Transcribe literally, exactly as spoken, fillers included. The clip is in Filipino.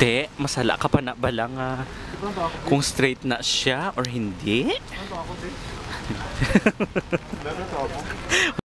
Te, masala ka pa na ba lang ah, kung straight na siya or hindi?